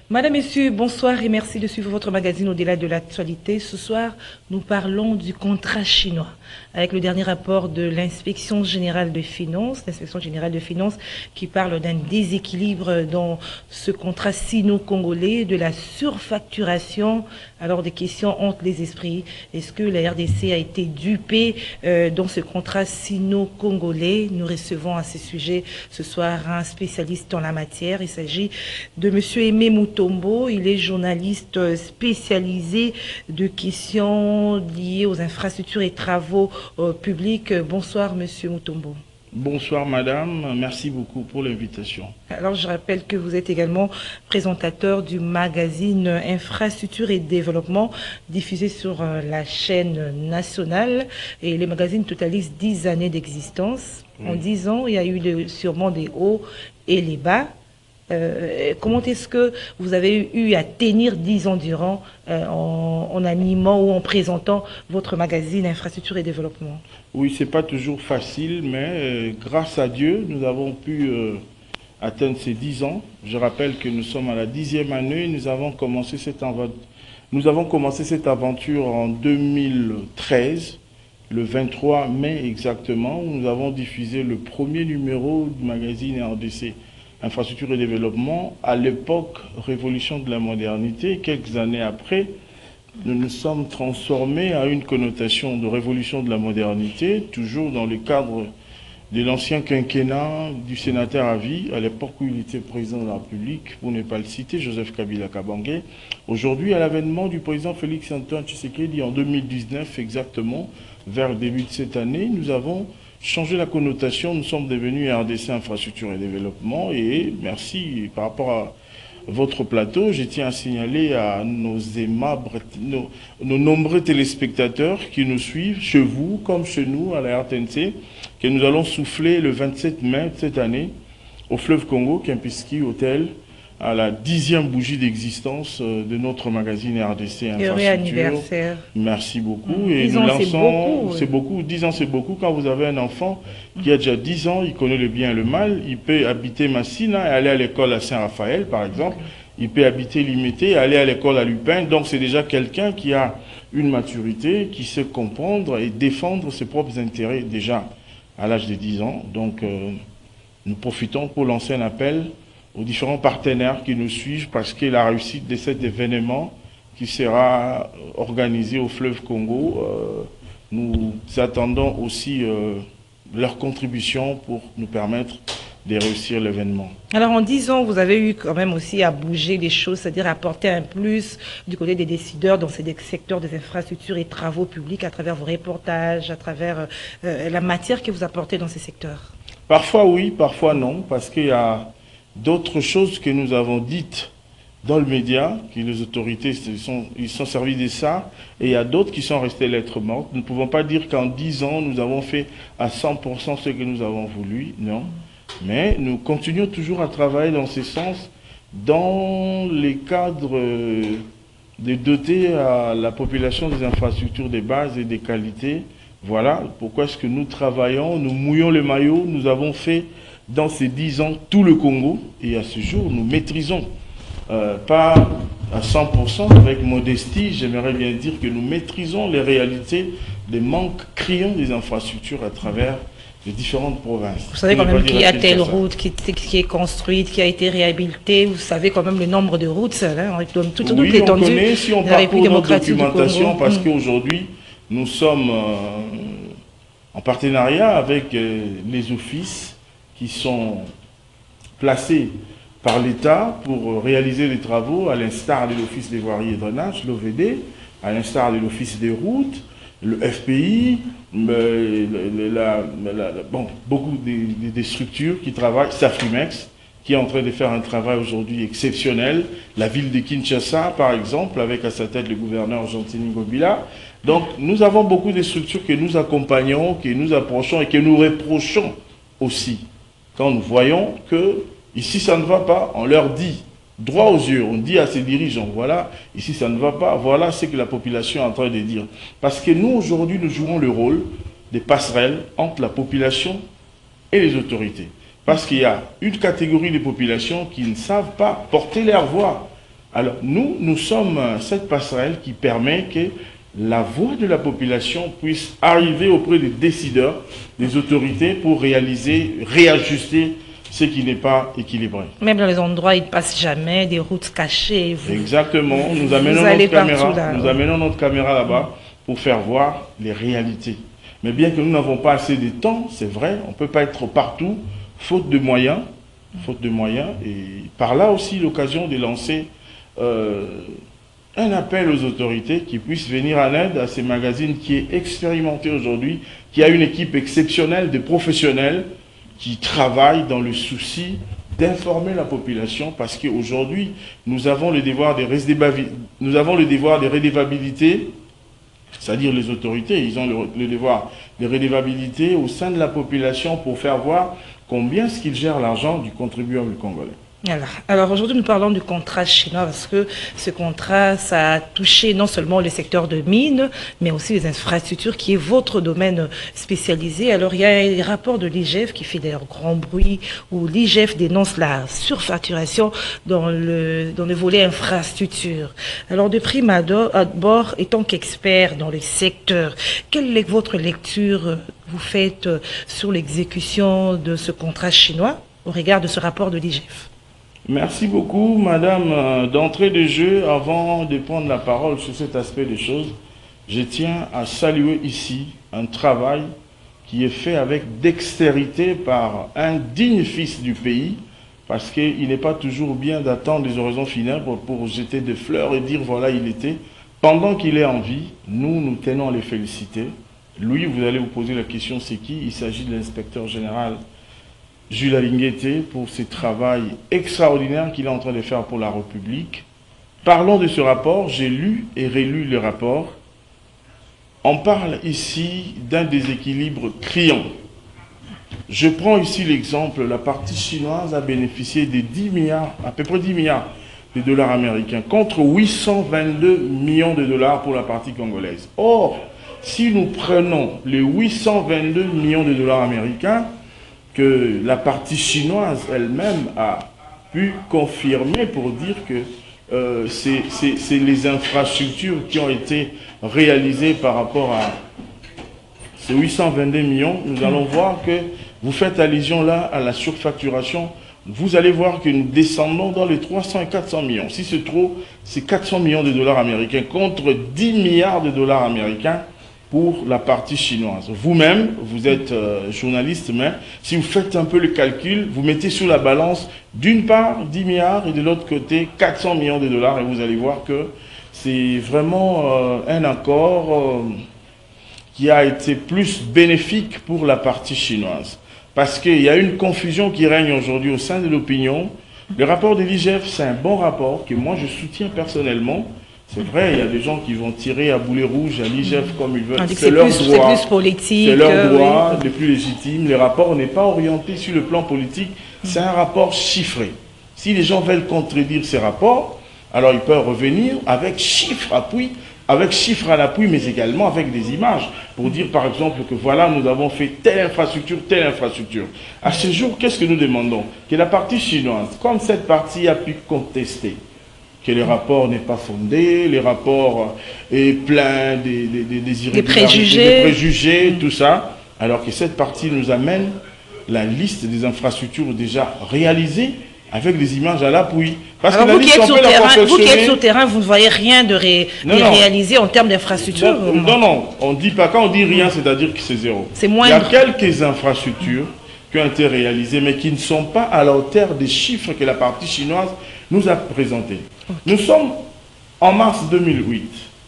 Madame, Messieurs, bonsoir et merci de suivre votre magazine Au-delà de l'actualité. Ce soir, nous parlons du contrat chinois avec le dernier rapport de l'inspection générale de finances, qui parle d'un déséquilibre dans ce contrat sino-congolais, de la surfacturation. Alors des questions hantent les esprits. Est-ce que la RDC a été dupée dans ce contrat sino-congolais? Nous recevons à ce sujet ce soir un spécialiste en la matière. Il s'agit de Monsieur Aimé Mutombo. Il est journaliste spécialisé de questions liées aux infrastructures et travaux publics. Bonsoir, Monsieur Mutombo. Bonsoir madame, merci beaucoup pour l'invitation. Alors je rappelle que vous êtes également présentateur du magazine Infrastructure et Développement diffusé sur la chaîne nationale et le magazine totalise 10 années d'existence. Oui. En 10 ans, il y a eu sûrement des hauts et les bas. Comment est-ce que vous avez eu à tenir 10 ans durant en animant ou en présentant votre magazine Infrastructure et Développement? Oui, c'est pas toujours facile, mais grâce à Dieu, nous avons pu atteindre ces 10 ans. Je rappelle que nous sommes à la 10e année. Nous avons commencé cette aventure en 2013, le 23 mai exactement, où nous avons diffusé le premier numéro du magazine RDC. Infrastructure et développement, à l'époque révolution de la modernité. Quelques années après, nous nous sommes transformés à une connotation de révolution de la modernité, toujours dans le cadre de l'ancien quinquennat du sénateur à vie, à l'époque où il était président de la République, pour ne pas le citer, Joseph Kabila Kabange. Aujourd'hui, à l'avènement du président Félix Antoine Tshisekedi en 2019 exactement, vers le début de cette année, nous avons changer la connotation, nous sommes devenus RDC Infrastructure et Développement et merci par rapport à votre plateau, je tiens à signaler à nos aimables, nos nombreux téléspectateurs qui nous suivent, chez vous comme chez nous à la RTNC, que nous allons souffler le 27 mai de cette année au fleuve Congo, Kempinski Hotel, à la 10e bougie d'existence de notre magazine RDC Infrastructure. Anniversaire. Merci beaucoup. Et nous lançons, c'est beaucoup, 10 ans c'est beaucoup. Quand vous avez un enfant qui a déjà 10 ans, il connaît le bien et le mal, il peut habiter Massina et aller à l'école à Saint-Raphaël, par exemple. Il peut habiter Limité et aller à l'école à Lupin. Donc c'est déjà quelqu'un qui a une maturité, qui sait comprendre et défendre ses propres intérêts déjà à l'âge de 10 ans. Donc nous profitons pour lancer un appel aux différents partenaires qui nous suivent parce que la réussite de cet événement qui sera organisé au fleuve Congo, nous attendons aussi leur contribution pour nous permettre de réussir l'événement. Alors en 10 ans, vous avez eu quand même aussi à bouger les choses, c'est-à-dire à apporter un plus du côté des décideurs dans ces secteurs des infrastructures et travaux publics à travers vos reportages, à travers la matière que vous apportez dans ces secteurs. Parfois oui, parfois non, parce qu'il y a d'autres choses que nous avons dites dans le média, que les autorités ils sont servis de ça, et il y a d'autres qui sont restés lettres mortes. Nous ne pouvons pas dire qu'en 10 ans, nous avons fait à 100% ce que nous avons voulu, non. Mais nous continuons toujours à travailler dans ce sens, dans les cadres de doter à la population des infrastructures de base et des qualités. Voilà pourquoi est-ce que nous travaillons, nous mouillons les maillots, nous avons fait dans ces 10 ans, tout le Congo, et à ce jour, nous maîtrisons, pas à 100%, avec modestie, j'aimerais bien dire que nous maîtrisons les réalités des manques criants des infrastructures à travers les différentes provinces. Vous savez quand même qu'il y a telle route qui est construite, qui a été réhabilitée, vous savez quand même le nombre de routes, hein, toute oui, l'étendue on connaît, si on parcourt notre documentation, parce qu'aujourd'hui, nous sommes en partenariat avec les offices qui sont placés par l'État pour réaliser les travaux, à l'instar de l'Office des voiries et drainages, l'OVD, à l'instar de l'Office des routes, le FPI, beaucoup des structures qui travaillent, Safrimex, qui est en train de faire un travail aujourd'hui exceptionnel, la ville de Kinshasa, par exemple, avec à sa tête le gouverneur Gentini Ngobila. Donc, nous avons beaucoup de structures que nous accompagnons, que nous approchons et que nous reprochons aussi. Quand nous voyons que ici ça ne va pas, on leur dit droit aux yeux, on dit à ses dirigeants, voilà, ici ça ne va pas, voilà ce que la population est en train de dire. Parce que nous aujourd'hui nous jouons le rôle des passerelles entre la population et les autorités. Parce qu'il y a une catégorie de population qui ne savent pas porter leur voix. Alors nous sommes cette passerelle qui permet que la voix de la population puisse arriver auprès des décideurs, des autorités pour réajuster ce qui n'est pas équilibré. Même dans les endroits où ils ne passent jamais, des routes cachées. Exactement. Nous amenons notre caméra là-bas pour faire voir les réalités. Mais bien que nous n'avons pas assez de temps, c'est vrai, on ne peut pas être partout, faute de moyens. Et par là aussi l'occasion de lancer un appel aux autorités qui puissent venir en aide à ces magazines qui est expérimenté aujourd'hui, qui a une équipe exceptionnelle de professionnels qui travaillent dans le souci d'informer la population, parce qu'aujourd'hui, nous avons le devoir de redevabilité, c'est-à-dire les autorités, ils ont le devoir de redevabilité au sein de la population pour faire voir combien est-ce qu'ils gèrent l'argent du contribuable congolais. Alors aujourd'hui, nous parlons du contrat chinois parce que ce contrat, ça a touché non seulement le secteur de mines, mais aussi les infrastructures qui est votre domaine spécialisé. Alors il y a un rapport de l'IGF qui fait d'ailleurs grand bruit où l'IGF dénonce la surfacturation dans le volet infrastructure. Alors de prime abord, étant qu'expert dans le secteur, quelle est votre lecture vous faites sur l'exécution de ce contrat chinois au regard de ce rapport de l'IGF? Merci beaucoup, madame. D'entrée de jeu, avant de prendre la parole sur cet aspect des choses, je tiens à saluer ici un travail qui est fait avec dextérité par un digne fils du pays, parce qu'il n'est pas toujours bien d'attendre les oraisons funèbres pour jeter des fleurs et dire voilà, il était. Pendant qu'il est en vie, nous tenons à les féliciter. Lui, vous allez vous poser la question, c'est qui? Il s'agit de l'inspecteur général Jules Alinguete pour ce travail extraordinaire qu'il est en train de faire pour la République. Parlons de ce rapport, j'ai lu et relu le rapport. On parle ici d'un déséquilibre criant. Je prends ici l'exemple, la partie chinoise a bénéficié de 10 milliards, à peu près 10 milliards de dollars américains, contre 822 millions de dollars pour la partie congolaise. Or, si nous prenons les 822 millions de dollars américains, que la partie chinoise elle-même a pu confirmer pour dire que c'est les infrastructures qui ont été réalisées par rapport à ces 822 millions. Nous allons voir que vous faites allusion là à la surfacturation. Vous allez voir que nous descendons dans les 300 et 400 millions. Si c'est trop, c'est 400 millions de dollars américains contre 10 milliards de dollars américains pour la partie chinoise. Vous-même, vous êtes journaliste, mais si vous faites un peu le calcul, vous mettez sur la balance d'une part 10 milliards et de l'autre côté 400 millions de dollars et vous allez voir que c'est vraiment un accord qui a été plus bénéfique pour la partie chinoise. Parce qu'il y a une confusion qui règne aujourd'hui au sein de l'opinion. Le rapport de l'IGF, c'est un bon rapport que moi je soutiens personnellement. C'est vrai, il y a des gens qui vont tirer à boulet rouge à l'IGF comme ils veulent. C'est leur droit. C'est plus politique. C'est leur droit, le plus légitime. Le rapport n'est pas orienté sur le plan politique. C'est un rapport chiffré. Si les gens veulent contredire ces rapports, alors ils peuvent revenir avec chiffres à l'appui, mais également avec des images, pour dire par exemple que voilà, nous avons fait telle infrastructure. À ce jour, qu'est-ce que nous demandons? Que la partie chinoise, comme cette partie a pu contester, que le rapport n'est pas fondé, le rapport est plein des préjugés, tout ça, alors que cette partie nous amène la liste des infrastructures déjà réalisées avec des images à l'appui. Parce alors que vous qui êtes sur terrain, vous ne voyez rien de réalisé en termes d'infrastructures? Non, on dit pas, quand on dit rien, c'est-à-dire que c'est zéro. C'est moindre. Il y a quelques infrastructures qui ont été réalisées, mais qui ne sont pas à la hauteur des chiffres que la partie chinoise nous a présentés. Okay. Nous sommes en mars 2008.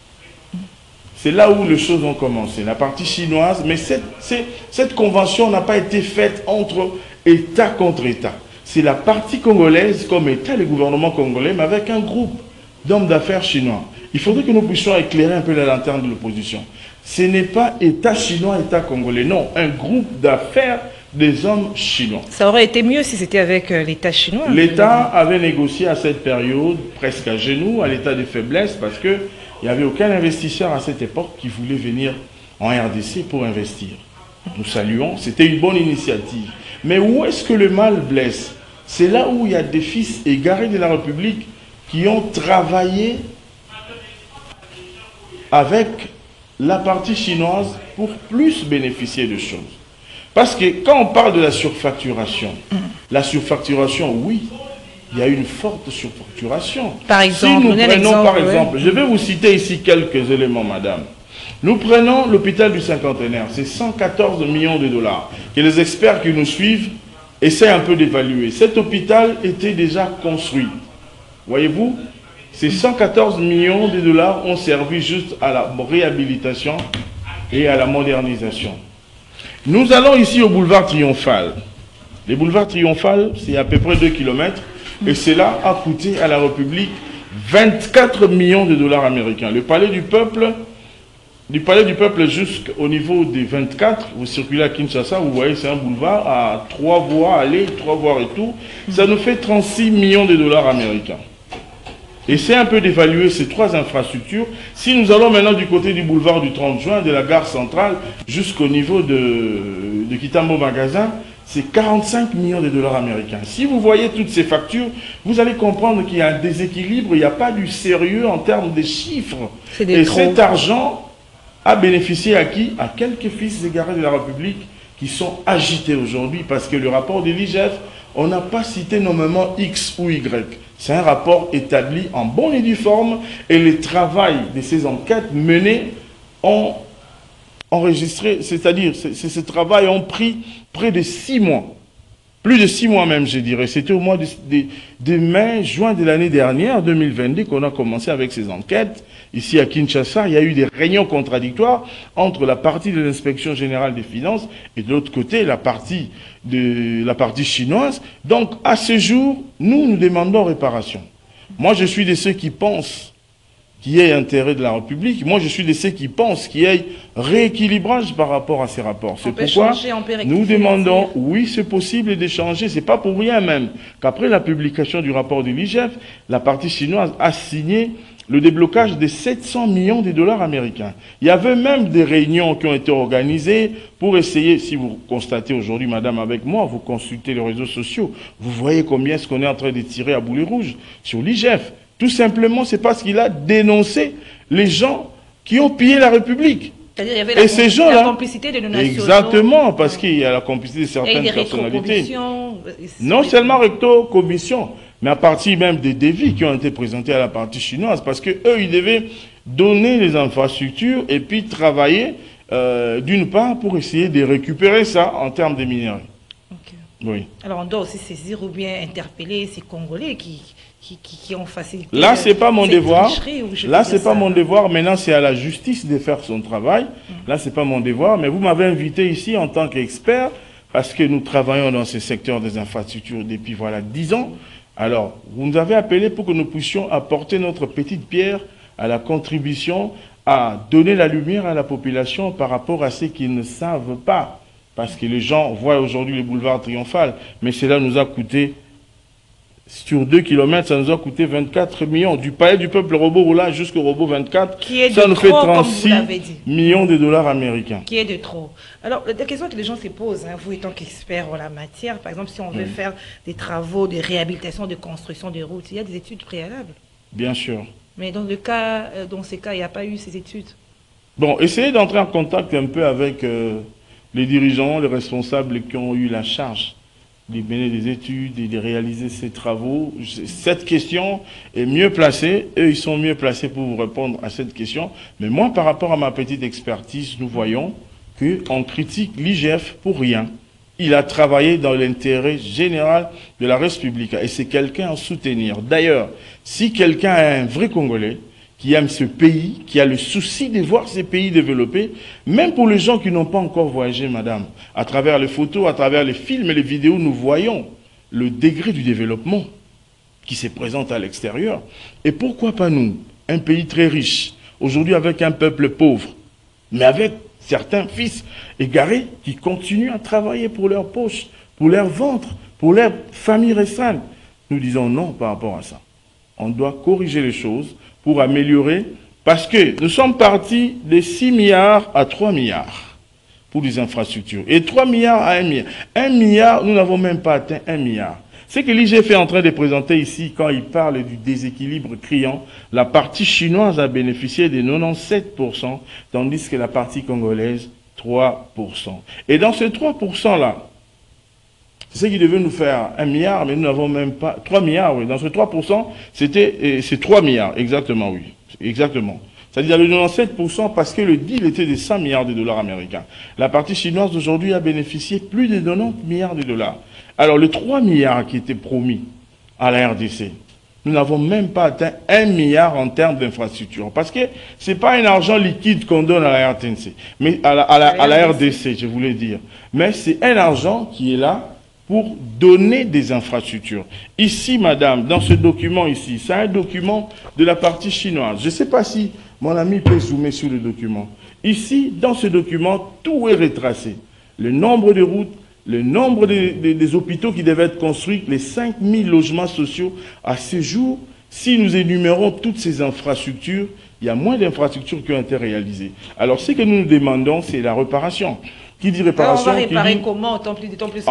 C'est là où les choses ont commencé, la partie chinoise. Mais cette convention n'a pas été faite entre État contre État. C'est la partie congolaise comme État, le gouvernement congolais, mais avec un groupe d'hommes d'affaires chinois. Il faudrait que nous puissions éclairer un peu la lanterne de l'opposition. Ce n'est pas État chinois, État congolais. Non, un groupe d'affaires des hommes chinois. Ça aurait été mieux si c'était avec l'État chinois. L'État avait négocié à cette période, presque à genoux, à l'état de faiblesse, parce qu'il n'y avait aucun investisseur à cette époque qui voulait venir en RDC pour investir. Nous saluons, c'était une bonne initiative. Mais où est-ce que le mal blesse? C'est là où il y a des fils égarés de la République qui ont travaillé avec la partie chinoise pour plus bénéficier de choses. Parce que quand on parle de la surfacturation, oui, il y a une forte surfacturation. Par exemple, si nous prenons par exemple, je vais vous citer ici quelques éléments, madame. Nous prenons l'hôpital du cinquantenaire, c'est 114 millions de dollars que les experts qui nous suivent essaient un peu d'évaluer. Cet hôpital était déjà construit. Voyez-vous, ces 114 millions de dollars ont servi juste à la réhabilitation et à la modernisation. Nous allons ici au boulevard Triomphal. Le boulevard Triomphal, c'est à peu près 2 km et cela a coûté à la République 24 millions de dollars américains. Le palais du peuple jusqu'au niveau des 24, vous circulez à Kinshasa, vous voyez c'est un boulevard à 3 voies aller, 3 voies et tout, ça nous fait 36 millions de dollars américains. Essayez un peu d'évaluer ces 3 infrastructures. Si nous allons maintenant du côté du boulevard du 30 juin, de la gare centrale, jusqu'au niveau de Kitambo Magasin, c'est 45 millions de dollars américains. Si vous voyez toutes ces factures, vous allez comprendre qu'il y a un déséquilibre, il n'y a pas du sérieux en termes de chiffres. Et cet argent a bénéficié à qui? À quelques fils égarés de la République qui sont agités aujourd'hui, parce que le rapport de l'IGF, on n'a pas cité nommément X ou Y. C'est un rapport établi en bonne et due forme et le travail de ces enquêtes menées ont enregistré, c'est-à-dire ce travail ont pris près de 6 mois. Plus de 6 mois même, je dirais. C'était au mois de mai, juin de l'année dernière, 2022, qu'on a commencé avec ces enquêtes. Ici à Kinshasa, il y a eu des réunions contradictoires entre la partie de l'inspection générale des finances et de l'autre côté, la partie chinoise. Donc, à ce jour, nous demandons réparation. Moi, je suis de ceux qui pensent qu'il y ait intérêt de la République. Moi, je suis de ceux qui pensent qu'il y ait rééquilibrage par rapport à ces rapports. C'est pourquoi nous demandons, oui, c'est possible d'échanger. C'est pas pour rien même qu'après la publication du rapport de l'IGF, la partie chinoise a signé le déblocage de 700 millions de dollars américains. Il y avait même des réunions qui ont été organisées pour essayer, si vous constatez aujourd'hui, madame, avec moi, vous consultez les réseaux sociaux, vous voyez combien est-ce qu'on est en train de tirer à boulet rouge sur l'IGF. Tout simplement, c'est parce qu'il a dénoncé les gens qui ont pillé la République. C'est-à-dire qu'il y avait la complicité de nos nationaux. Exactement, parce qu'il y a la complicité de certaines personnalités. Non seulement recto-commission, mais à partir même des devis qui ont été présentés à la partie chinoise, parce qu'eux, ils devaient donner les infrastructures et puis travailler d'une part pour essayer de récupérer ça en termes de minerais. Okay. Oui. Alors on doit aussi saisir ou bien interpeller ces Congolais qui ont facilité. Là, c'est pas mon devoir. Là, c'est pas mon devoir. Maintenant, c'est à la justice de faire son travail. Là, c'est pas mon devoir. Mais vous m'avez invité ici en tant qu'expert parce que nous travaillons dans ce secteur des infrastructures depuis, voilà, 10 ans. Alors, vous nous avez appelé pour que nous puissions apporter notre petite pierre à la contribution à donner la lumière à la population par rapport à ceux qui ne savent pas. Parce que les gens voient aujourd'hui le boulevard Triomphal, mais cela nous a coûté, sur 2 km, ça nous a coûté 24 millions. Du palais du peuple Robot-Roula jusqu'au Robot 24, ça nous fait 36 millions de dollars américains. Qui est de trop. Alors, la question que les gens se posent, hein, vous étant qu'expert en la matière, par exemple, si on veut faire des travaux de réhabilitation, de construction de routes, il y a des études préalables. Bien sûr. Mais dans ces cas, il n'y a pas eu ces études. Bon, essayez d'entrer en contact un peu avec les dirigeants, les responsables qui ont eu la charge de mener des études et de réaliser ces travaux. Cette question est mieux placée. Eux, ils sont mieux placés pour vous répondre à cette question. Mais moi, par rapport à ma petite expertise, nous voyons qu'on critique l'IGF pour rien. Il a travaillé dans l'intérêt général de la République. Et c'est quelqu'un à soutenir. D'ailleurs, si quelqu'un est un vrai Congolais, qui aime ce pays, qui a le souci de voir ces pays développés, même pour les gens qui n'ont pas encore voyagé, madame, à travers les photos, à travers les films et les vidéos, nous voyons le degré du développement qui se présente à l'extérieur. Et pourquoi pas nous, un pays très riche, aujourd'hui avec un peuple pauvre, mais avec certains fils égarés qui continuent à travailler pour leur poche, pour leur ventre, pour leur famille restreinte. Nous disons non par rapport à ça. On doit corriger les choses pour améliorer, parce que nous sommes partis de 6 milliards à 3 milliards pour les infrastructures. Et 3 milliards à 1 milliard. 1 milliard, nous n'avons même pas atteint 1 milliard. Ce que l'IGF est en train de présenter ici, quand il parle du déséquilibre criant, la partie chinoise a bénéficié de 97%, tandis que la partie congolaise, 3%. Et dans ce 3%-là, c'est ce qui devait nous faire 1 milliard, mais nous n'avons même pas... 3 milliards, oui. Dans ce 3%, c'est 3 milliards, exactement, oui. Exactement. C'est-à-dire le 97% parce que le deal était de 100 milliards de dollars américains. La partie chinoise d'aujourd'hui a bénéficié plus de 90 milliards de dollars. Alors les 3 milliards qui étaient promis à la RDC, nous n'avons même pas atteint 1 milliard en termes d'infrastructure. Parce que ce n'est pas un argent liquide qu'on donne à la RTNC, mais à la RDC, je voulais dire. Mais c'est un argent qui est là pour donner des infrastructures. Ici, madame, dans ce document ici, c'est un document de la partie chinoise. Je ne sais pas si mon ami peut zoomer sur le document. Ici, dans ce document, tout est retracé. Le nombre de routes, le nombre des hôpitaux qui devaient être construits, les 5000 logements sociaux. À ce jour, si nous énumérons toutes ces infrastructures, il y a moins d'infrastructures qui ont été réalisées. Alors, ce que nous nous demandons, c'est la réparation. Qui dit réparation? Alors on va réparer comment, autant plus que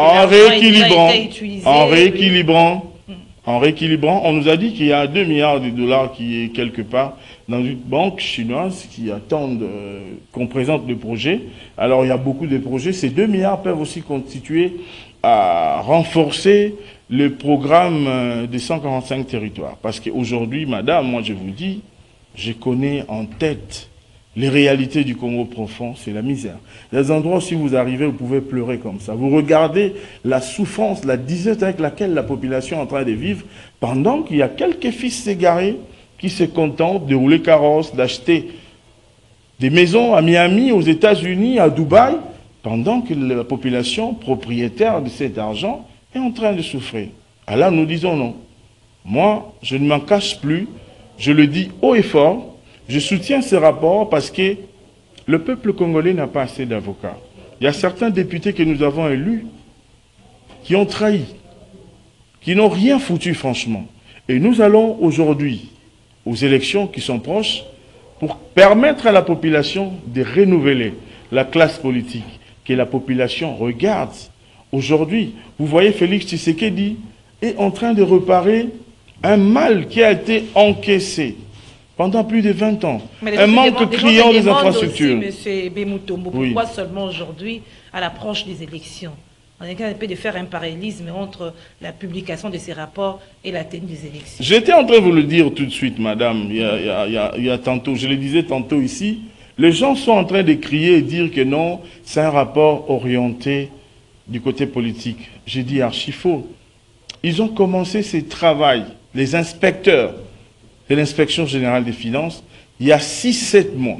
en rééquilibrant, on nous a dit qu'il y a 2 milliards de dollars qui est quelque part dans une banque chinoise qui attendent qu'on présente le projet. Alors il y a beaucoup de projets. Ces 2 milliards peuvent aussi constituer à renforcer le programme des 145 territoires. Parce qu'aujourd'hui, madame, moi je vous dis, je connais en tête les réalités du Congo profond, c'est la misère. Il y a des endroits où si vous arrivez, vous pouvez pleurer comme ça. Vous regardez la souffrance, la disette avec laquelle la population est en train de vivre, pendant qu'il y a quelques fils égarés qui se contentent de rouler carrosse, d'acheter des maisons à Miami, aux États-Unis, à Dubaï, pendant que la population propriétaire de cet argent est en train de souffrir. Alors nous disons non. Moi, je ne m'en cache plus, je le dis haut et fort. Je soutiens ce rapport parce que le peuple congolais n'a pas assez d'avocats. Il y a certains députés que nous avons élus qui ont trahi, qui n'ont rien foutu franchement. Et nous allons aujourd'hui aux élections qui sont proches pour permettre à la population de renouveler la classe politique, que la population regarde. Aujourd'hui, vous voyez Félix Tshisekedi est en train de réparer un mal qui a été encaissé pendant plus de 20 ans. Un manque criant des infrastructures. Monsieur Bemutombo, pourquoi seulement aujourd'hui, à l'approche des élections? On est en train de faire un parallélisme entre la publication de ces rapports et la tenue des élections. J'étais en train de vous le dire tout de suite, madame, il y a tantôt, je le disais tantôt ici, les gens sont en train de crier et dire que non, c'est un rapport orienté du côté politique. J'ai dit archi faux. Ils ont commencé ce travail, les inspecteurs de l'inspection générale des finances, il y a 6-7 mois.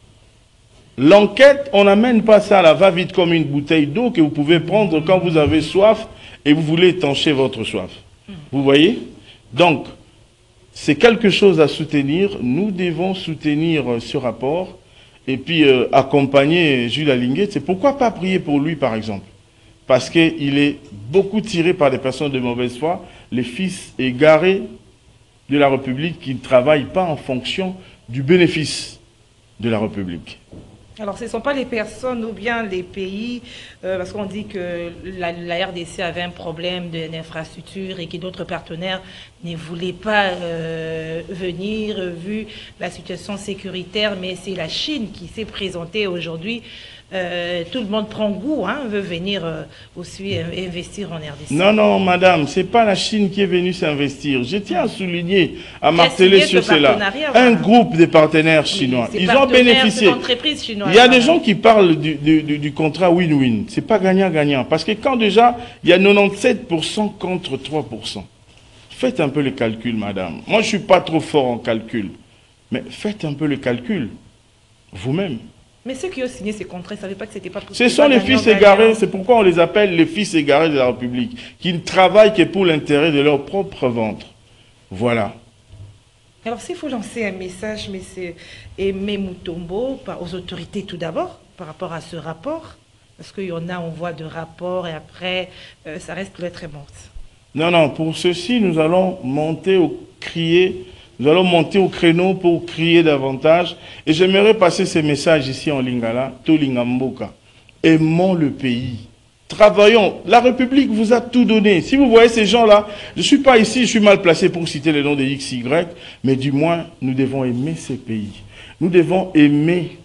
L'enquête, on n'amène pas ça à la va-vite comme une bouteille d'eau que vous pouvez prendre quand vous avez soif et vous voulez étancher votre soif. Vous voyez? Donc, c'est quelque chose à soutenir. Nous devons soutenir ce rapport et puis accompagner Jules Alinguet. C'est pourquoi pas prier pour lui, par exemple? Parce qu'il est beaucoup tiré par des personnes de mauvaise foi, les fils égarés de la République qui ne travaillent pas en fonction du bénéfice de la République. Alors, ce ne sont pas les personnes ou bien les pays, parce qu'on dit que la RDC avait un problème d'infrastructure et que d'autres partenaires ne voulaient pas venir, vu la situation sécuritaire, mais c'est la Chine qui s'est présentée aujourd'hui. Tout le monde prend goût, hein, veut venir aussi investir en RDC. Non, non, madame, ce n'est pas la Chine qui est venue s'investir. Je tiens à souligner, à marteler sur cela. Un groupe de partenaires chinois. Oui, ils ont bénéficié. Il y a des gens qui parlent du contrat win-win. Ce n'est pas gagnant-gagnant. Parce que quand déjà, il y a 97% contre 3%. Faites un peu le calcul, madame. Moi, je ne suis pas trop fort en calcul. Mais faites un peu le calcul, vous-même. Mais ceux qui ont signé ces contrats, ils ne savaient pas que ce n'était pas possible. Ce sont les fils égarés, c'est pourquoi on les appelle les fils égarés de la République, qui ne travaillent que pour l'intérêt de leur propre ventre. Voilà. Alors s'il faut lancer un message, M. Aimé Mutombo, aux autorités tout d'abord, par rapport à ce rapport, parce qu'il y en a, on voit de rapports et après, ça reste lettre morte. Non, non, pour ceci, nous allons monter au crier. Nous allons monter au créneau pour crier davantage. Et j'aimerais passer ces messages ici en Lingala, Tolingamboka. Aimons le pays. Travaillons. La République vous a tout donné. Si vous voyez ces gens-là, je ne suis pas ici, je suis mal placé pour citer les noms des X, Y, mais du moins, nous devons aimer ces pays. Nous devons aimer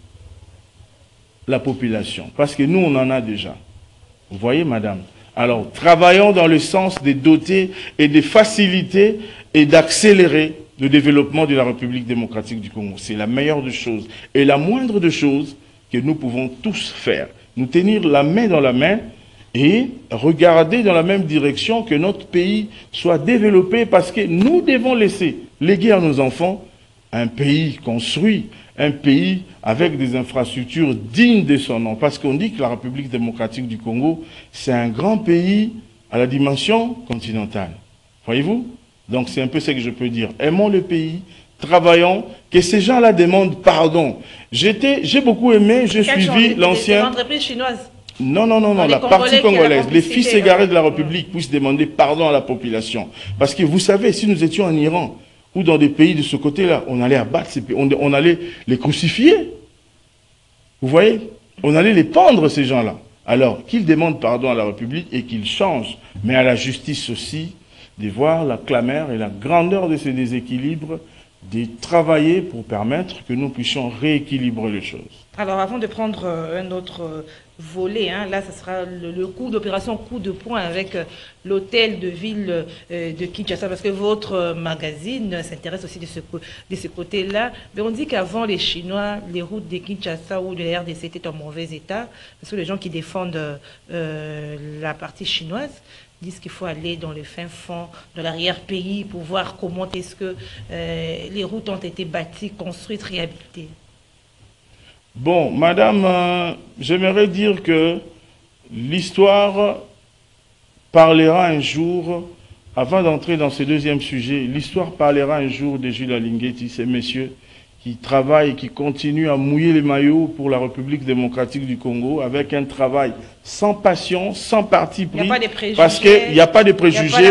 la population, parce que nous, on en a déjà. Vous voyez, madame? Alors, travaillons dans le sens de doter et de faciliter et d'accélérer le développement de la République démocratique du Congo. C'est la meilleure des choses et la moindre des choses que nous pouvons tous faire. Nous tenir la main dans la main et regarder dans la même direction que notre pays soit développé, parce que nous devons léguer à nos enfants un pays construit, un pays avec des infrastructures dignes de son nom. Parce qu'on dit que la République démocratique du Congo, c'est un grand pays à la dimension continentale. Voyez-vous? Donc c'est un peu ce que je peux dire. Aimons le pays, travaillons, que ces gens-là demandent pardon. J'ai beaucoup aimé, j'ai suivi l'ancien... L'entreprise chinoise. Non, la partie congolaise, les fils égarés de la République puissent demander pardon à la population. Parce que vous savez, si nous étions en Iran, ou dans des pays de ce côté-là, on allait abattre ces pays, on allait les crucifier. Vous voyez? On allait les pendre, ces gens-là. Alors, qu'ils demandent pardon à la République et qu'ils changent, mais à la justice aussi, de voir la clameur et la grandeur de ces déséquilibres, de travailler pour permettre que nous puissions rééquilibrer les choses. Alors, avant de prendre un autre volet, hein, là, ce sera le coup d'opération, coup de poing avec l'hôtel de ville de Kinshasa, parce que votre magazine s'intéresse aussi de ce côté-là. Mais on dit qu'avant les Chinois, les routes de Kinshasa ou de la RDC étaient en mauvais état, parce que les gens qui défendent la partie chinoise disent qu'il faut aller dans le fin fond, dans l'arrière-pays, pour voir comment est-ce que les routes ont été bâties, construites, réhabilitées. Bon, madame, j'aimerais dire que l'histoire parlera un jour, avant d'entrer dans ce deuxième sujet, l'histoire parlera un jour de Jules Alinguetti, ces messieurs qui travaillent, qui continuent à mouiller les maillots pour la République démocratique du Congo, avec un travail sans passion, sans parti pris, parce qu'il n'y a pas de préjugés.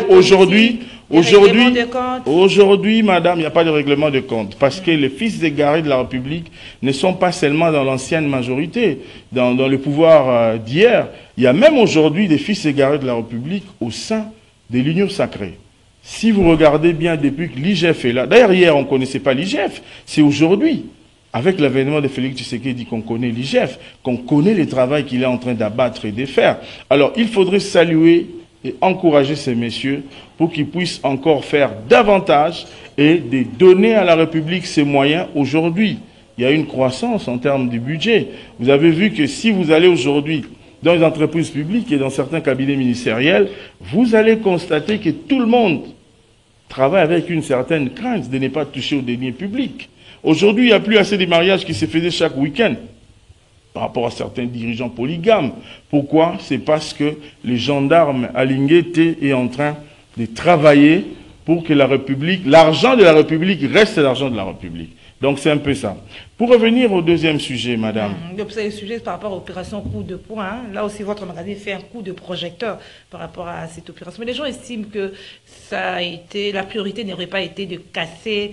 Aujourd'hui, madame, il n'y a pas de règlement de compte, parce que les fils égarés de la République ne sont pas seulement dans l'ancienne majorité, dans le pouvoir d'hier. Il y a même aujourd'hui des fils égarés de la République au sein de l'Union sacrée. Si vous regardez bien depuis que l'IGF est là, d'ailleurs hier on ne connaissait pas l'IGF, c'est aujourd'hui, avec l'avènement de Félix Tshisekedi qu'on connaît l'IGF, qu'on connaît le travail qu'il est en train d'abattre et de faire. Alors il faudrait saluer et encourager ces messieurs pour qu'ils puissent encore faire davantage et de donner à la République ses moyens aujourd'hui. Il y a une croissance en termes de budget. Vous avez vu que si vous allez aujourd'hui dans les entreprises publiques et dans certains cabinets ministériels, vous allez constater que tout le monde travaille avec une certaine crainte de ne pas toucher aux deniers publics. Aujourd'hui, il n'y a plus assez de mariages qui se faisaient chaque week-end par rapport à certains dirigeants polygames. Pourquoi? C'est parce que les gendarmes Alinguetti est en train de travailler pour que la République, l'argent de la République reste l'argent de la République. Donc c'est un peu ça. Pour revenir au deuxième sujet, madame. Le sujet par rapport à l'opération coup de poing. Hein. Là aussi, votre magazine fait un coup de projecteur par rapport à cette opération. Mais les gens estiment que ça a été, la priorité n'aurait pas été de casser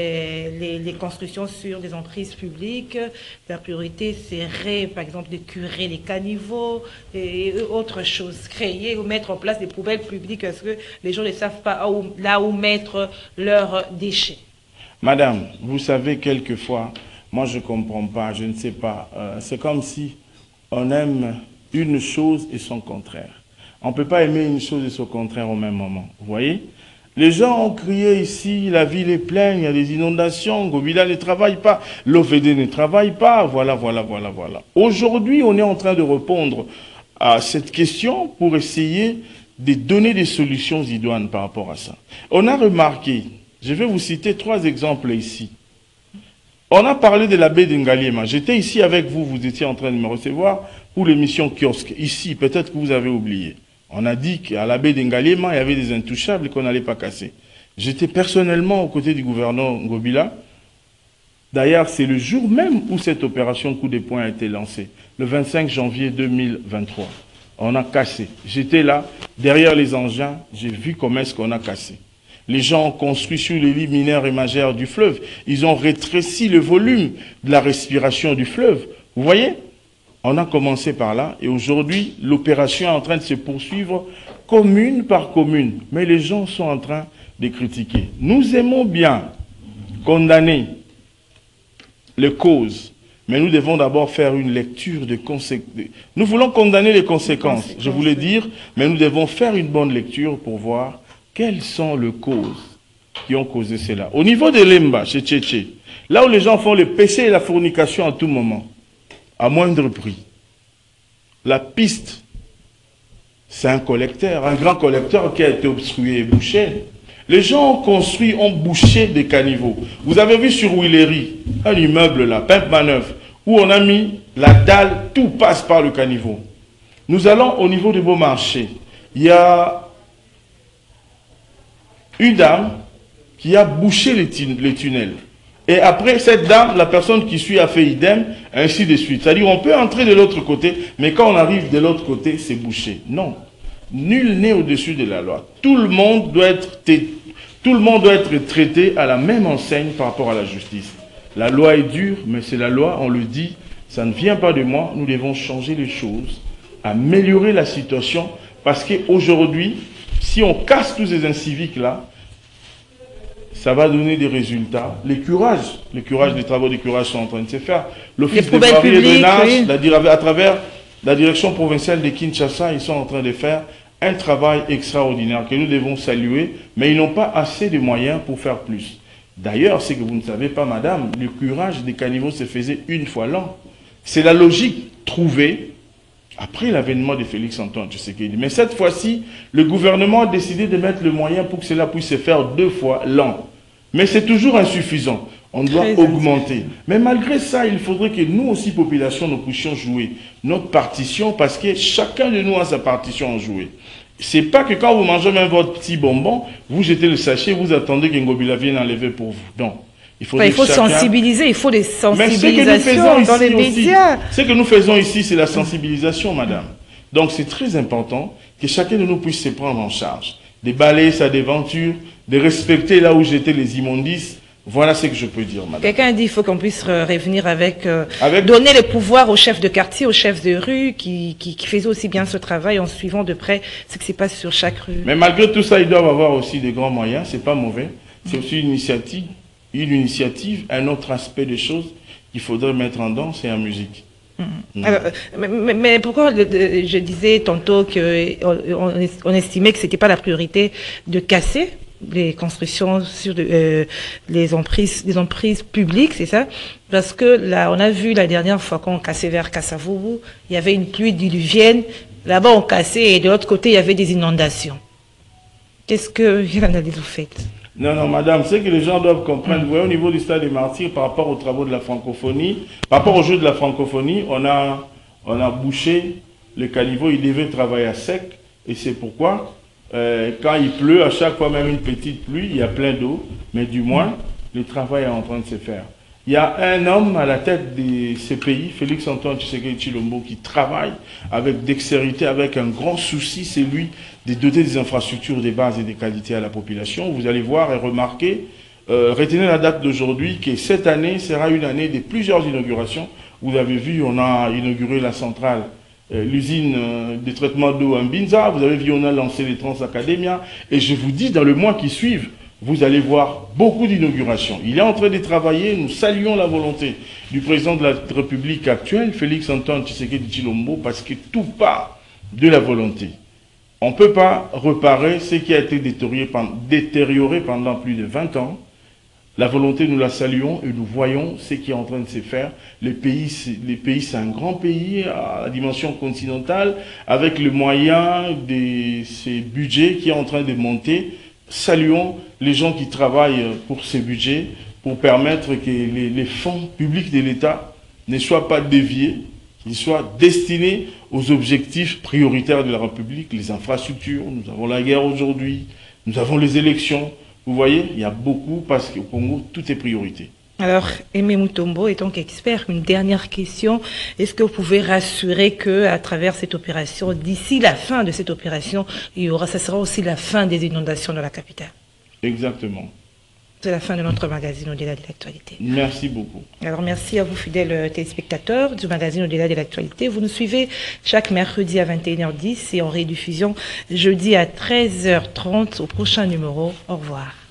les constructions sur des emprises publiques. La priorité serait, par exemple, de curer les caniveaux et autre chose. Créer ou mettre en place des poubelles publiques parce que les gens ne savent pas là où mettre leurs déchets. Madame, vous savez, quelquefois, moi je ne comprends pas, je ne sais pas. C'est comme si on aime une chose et son contraire. On ne peut pas aimer une chose et son contraire au même moment. Vous voyez? Les gens ont crié ici, la ville est pleine, il y a des inondations, Ngobila ne travaille pas, l'OVD ne travaille pas, voilà. Aujourd'hui, on est en train de répondre à cette question pour essayer de donner des solutions idoines par rapport à ça. On a remarqué... Je vais vous citer 3 exemples ici. On a parlé de la baie d'Ngaliema. J'étais ici avec vous, vous étiez en train de me recevoir pour l'émission Kiosque. Ici, peut-être que vous avez oublié. On a dit qu'à la baie d'Ngaliema, il y avait des intouchables qu'on n'allait pas casser. J'étais personnellement aux côtés du gouverneur Ngobila. D'ailleurs, c'est le jour même où cette opération coup de poing a été lancée, le 25 janvier 2023. On a cassé. J'étais là, derrière les engins, j'ai vu comment est-ce qu'on a cassé. Les gens ont construit sur les lits mineurs et majeurs du fleuve. Ils ont rétréci le volume de la respiration du fleuve. Vous voyez? On a commencé par là et aujourd'hui, l'opération est en train de se poursuivre commune par commune. Mais les gens sont en train de critiquer. Nous aimons bien condamner les causes, mais nous devons d'abord faire une lecture de conséquences. Nous voulons condamner les conséquences, je voulais dire, mais nous devons faire une bonne lecture pour voir quelles sont les causes qui ont causé cela. Au niveau de Lemba, chez Tchétché, là où les gens font le péché et la fornication à tout moment, à moindre prix, la piste, c'est un collecteur, un grand collecteur qui a été obstrué et bouché. Les gens ont construit, ont bouché des caniveaux. Vous avez vu sur Willery, un immeuble là, Pimp Manœuvre, où on a mis la dalle, tout passe par le caniveau. Nous allons au niveau du Beaumarchais. Il y a une dame qui a bouché les tunnels. Et après, cette dame, la personne qui suit a fait idem, ainsi de suite. C'est-à-dire, on peut entrer de l'autre côté, mais quand on arrive de l'autre côté, c'est bouché. Non. Nul n'est au-dessus de la loi. Tout le monde doit être traité à la même enseigne par rapport à la justice. La loi est dure, mais c'est la loi, on le dit, ça ne vient pas de moi. Nous devons changer les choses, améliorer la situation, parce qu'aujourd'hui, si on casse tous ces inciviques-là, ça va donner des résultats. Les curages des travaux de curage sont en train de se faire. L'office de voirie et de nage, oui, à travers la direction provinciale de Kinshasa, ils sont en train de faire un travail extraordinaire que nous devons saluer, mais ils n'ont pas assez de moyens pour faire plus. D'ailleurs, c'est que vous ne savez pas, madame, le curage des caniveaux se faisait une fois l'an. C'est la logique trouvée après l'avènement de Félix-Antoine Tshisekedi. Mais cette fois-ci, le gouvernement a décidé de mettre le moyen pour que cela puisse se faire 2 fois l'an. Mais c'est toujours insuffisant. On doit augmenter. Mais malgré ça, il faudrait que nous aussi, population, nous puissions jouer notre partition parce que chacun de nous a sa partition à jouer. C'est pas que quand vous mangez même votre petit bonbon, vous jetez le sachet, vous attendez qu'Ngobila vienne enlever pour vous. Non. Il faut sensibiliser, il faut des sensibilisations dans les médias. Ce que nous faisons ici, c'est la sensibilisation, madame. Donc c'est très important que chacun de nous puisse se prendre en charge. De balayer sa déventure, de respecter là où j'étais les immondices. Voilà ce que je peux dire, madame. Quelqu'un dit qu'il faut qu'on puisse revenir avec donner le pouvoir aux chefs de quartier, aux chefs de rue, qui faisaient aussi bien ce travail en suivant de près ce qui se passe sur chaque rue. Mais malgré tout ça, ils doivent avoir aussi des grands moyens, c'est pas mauvais. C'est aussi une initiative, un autre aspect des choses qu'il faudrait mettre en danse et en musique. Alors, mais pourquoi je disais tantôt qu'on estimait que ce n'était pas la priorité de casser les constructions sur les emprises publiques, c'est ça? Parce que là, on a vu la dernière fois qu'on cassait vers Kassavoubou, il y avait une pluie diluvienne, là-bas on cassait et de l'autre côté il y avait des inondations. Qu'est-ce que vous faites? Non, madame, c'est que les gens doivent comprendre. Vous voyez, au niveau du stade des Martyrs, par rapport aux travaux de la francophonie, par rapport au jeu de la francophonie, on a bouché le caniveau, il devait travailler à sec, et c'est pourquoi, quand il pleut, à chaque fois même une petite pluie, il y a plein d'eau, mais du moins, le travail est en train de se faire. Il y a un homme à la tête de ce pays, Félix-Antoine Tshisekedi Tshilombo, qui travaille avec dextérité, avec un grand souci, c'est lui, de doter des infrastructures, des bases et des qualités à la population. Vous allez voir et remarquer, retenez la date d'aujourd'hui, que cette année sera une année de plusieurs inaugurations. Vous avez vu, on a inauguré la centrale, l'usine de traitement d'eau en Binza. Vous avez vu, on a lancé les Transacadémia. Et je vous dis, dans le mois qui suivent, vous allez voir beaucoup d'inaugurations. Il est en train de travailler, nous saluons la volonté du président de la République actuelle, Félix-Antoine Tshisekedi Tshilombo, parce que tout part de la volonté. On ne peut pas réparer ce qui a été détérioré pendant plus de 20 ans. La volonté, nous la saluons et nous voyons ce qui est en train de se faire. Les pays, c'est un grand pays à la dimension continentale, avec le moyen de ces budgets qui est en train de monter. Saluons les gens qui travaillent pour ces budgets, pour permettre que les fonds publics de l'État ne soient pas déviés, qu'ils soient destinés aux objectifs prioritaires de la République, les infrastructures. Nous avons la guerre aujourd'hui, nous avons les élections. Vous voyez, il y a beaucoup parce qu'au Congo, tout est priorité. Alors, Aimé Mutombo, étant qu'expert, une dernière question. Est-ce que vous pouvez rassurer qu'à travers cette opération, d'ici la fin de cette opération, ça sera aussi la fin des inondations dans la capitale? Exactement. C'est la fin de notre magazine Au-delà de l'actualité. Merci beaucoup. Alors merci à vous fidèles téléspectateurs du magazine Au-delà de l'actualité. Vous nous suivez chaque mercredi à 21h10 et en rediffusion jeudi à 13h30 au prochain numéro. Au revoir.